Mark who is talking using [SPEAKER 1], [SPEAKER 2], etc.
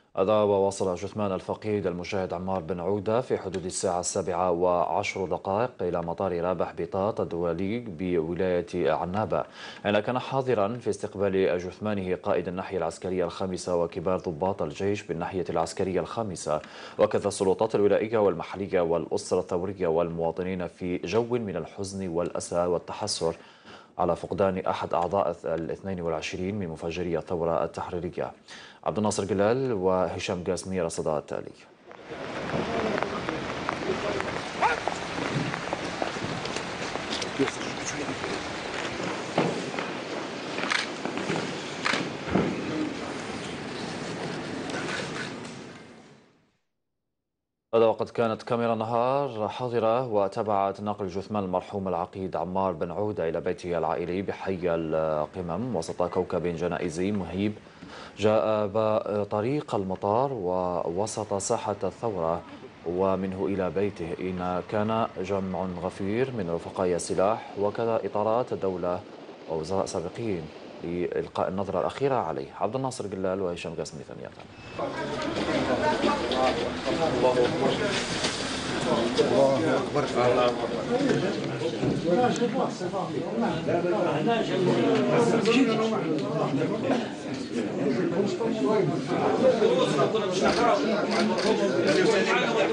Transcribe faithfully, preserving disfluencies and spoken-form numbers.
[SPEAKER 1] هذا ووصل جثمان الفقيد المجاهد عمار بن عودة في حدود الساعة السابعة وعشر دقائق إلى مطار رابح بيطاط الدولي بولاية عنابة، حين كان حاضرا في استقبال جثمانه قائد الناحية العسكرية الخامسة وكبار ضباط الجيش بالناحية العسكرية الخامسة، وكذا السلطات الولائية والمحلية والأسرة الثورية والمواطنين في جو من الحزن والأسى والتحسر على فقدان أحد أعضاء الاثنين والعشرين من مفجري الثورة التحريرية. عبد الناصر جلال وهشام قاسمي رصدا التالي. هذا وقد كانت كاميرا نهار حاضرة وتابعت نقل جثمان المرحوم العقيد عمار بن عودة إلى بيته العائلي بحي القمم وسط كوكب جنائزي مهيب جاء بطريق المطار ووسط ساحة الثورة ومنه إلى بيته، إن كان جمع غفير من رفقاء السلاح وكذا إطارات الدولة ووزراء سابقين لإلقاء النظرة الأخيرة عليه. عبد الناصر جلال وهشام قاسمي ثانية.
[SPEAKER 2] الله أكبر. الله أكبر.